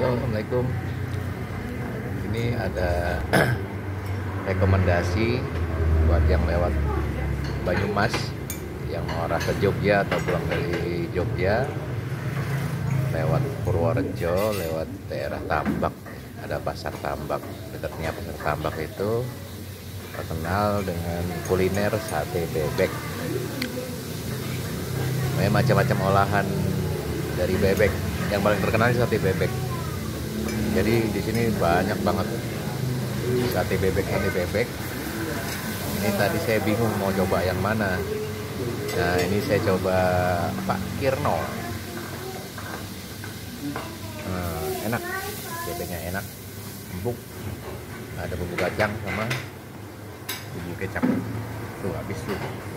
Halo, Assalamualaikum. Ini ada rekomendasi buat yang lewat Banyumas, yang mau arah ke Jogja atau pulang dari Jogja, lewat Purworejo, lewat daerah Tambak. Ada pasar Tambak. Dekatnya pasar Tambak itu terkenal dengan kuliner sate bebek. Macam-macam olahan dari bebek. Yang paling terkenal sate bebek. Jadi di sini banyak banget sate bebek. Ini tadi saya bingung mau coba yang mana. Nah, ini saya coba Pak Kirno. Enak, bebeknya enak, empuk. Ada bumbu kacang sama bumbu kecap. Tuh habis tuh.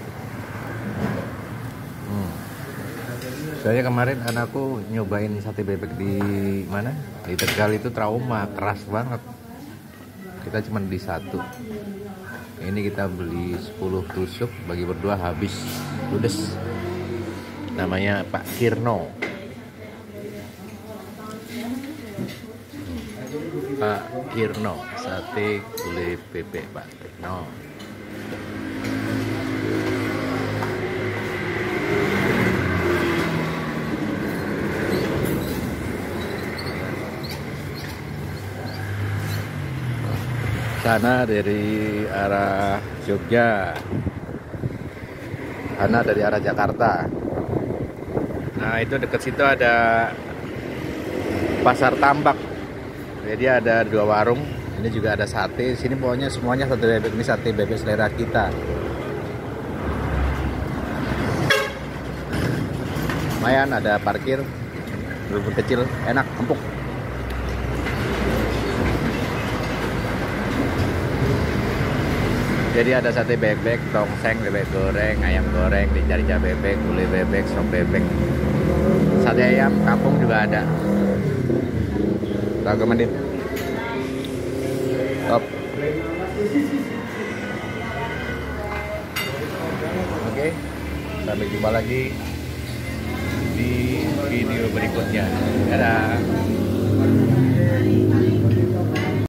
Saya kemarin anakku nyobain sate bebek di mana? Di Tegal itu trauma, keras banget. Kita cuma beli satu. Ini kita beli 10 tusuk, bagi berdua habis. Ludes. Namanya Pak Kirno. Pak Kirno, sate gulai bebek Pak Kirno. Sana dari arah Jogja, sana dari arah Jakarta. Nah, itu dekat situ ada pasar Tambak. Jadi ada 2 warung. Ini juga ada sate. Sini pokoknya semuanya sate bebek. Ini sate bebek selera kita. Lumayan, ada parkir, rumput kecil, enak, empuk. Jadi ada sate bebek, tongseng, bebek goreng, ayam goreng, rica-rica bebek, gulai bebek, sop bebek, sate ayam kampung juga ada. Rekomendasi. Top. Oke, sampai jumpa lagi di video berikutnya. Dadah.